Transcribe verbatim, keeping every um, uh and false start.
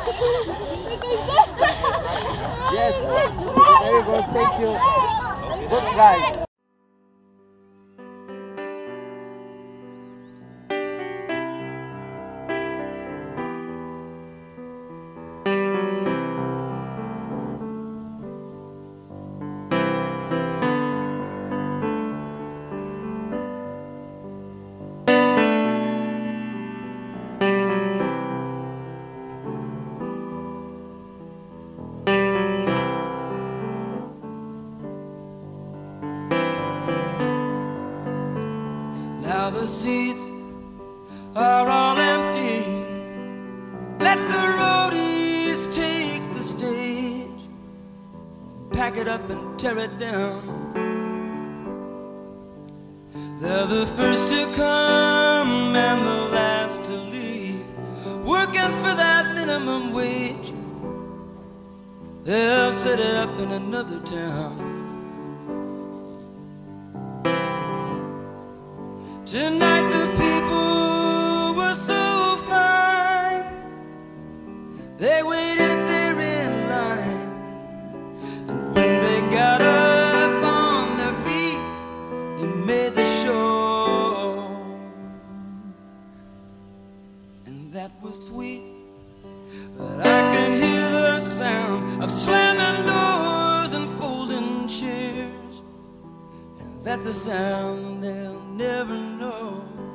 Yes, very good, thank you. Good try. Now the seats are all empty. Let the roadies take the stage, pack it up and tear it down. They're the first to come and the last to leave, working for that minimum wage. They'll set it up in another town. Tonight the people were so fine, they waited there in line, and when they got up on their feet, they made the show. And that was sweet, but I can hear the sound of slamming doors and folding chairs, and that's a sound they'll never know.